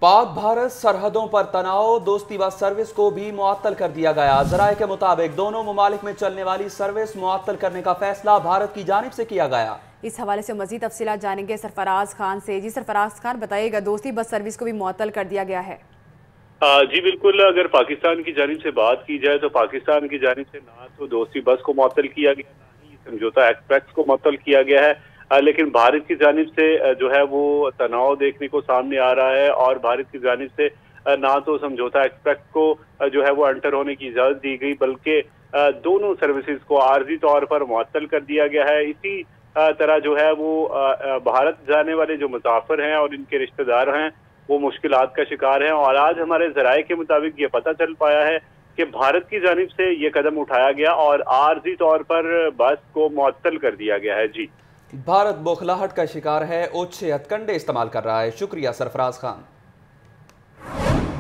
पाक भारत सरहदों पर तनाव, दोस्ती बस सर्विस को भी मुअत्तल कर दिया गया। ज़राए के मुताबिक दोनों ममालिक में चलने वाली सर्विस मुअत्तल करने का फैसला भारत की जानिब से किया गया। इस हवाले से मज़ीद तफसीलात जानेंगे सरफराज खान से। जी सरफराज खान, बताइएगा, दोस्ती बस सर्विस को भी मुअत्तल कर दिया गया है। जी बिल्कुल, अगर पाकिस्तान की जानिब से बात की जाए तो पाकिस्तान की जानिब से ना तो दोस्ती बस को मुअत्तल किया गया, ना ही समझौता एक्सप्रेस को मुअत्तल किया गया है। लेकिन भारत की जानिब से जो है वो तनाव देखने को सामने आ रहा है और भारत की जानिब से ना तो समझौता एक्सप्रेस को जो है वो एंटर होने की इजाज़त दी गई, बल्कि दोनों सर्विसेज को आर्जी तौर पर मुअत्तल कर दिया गया है। इसी तरह जो है वो भारत जाने वाले जो मुसाफिर हैं और इनके रिश्तेदार हैं वो मुश्किलात का शिकार हैं। और आज हमारे ज़राए के मुताबिक ये पता चल पाया है कि भारत की जानिब से ये कदम उठाया गया और आर्जी तौर पर बस को मुअत्तल कर दिया गया है। जी, भारत बौखलाहट का शिकार है, ओछे हथकंडे इस्तेमाल कर रहा है। शुक्रिया सरफराज खान।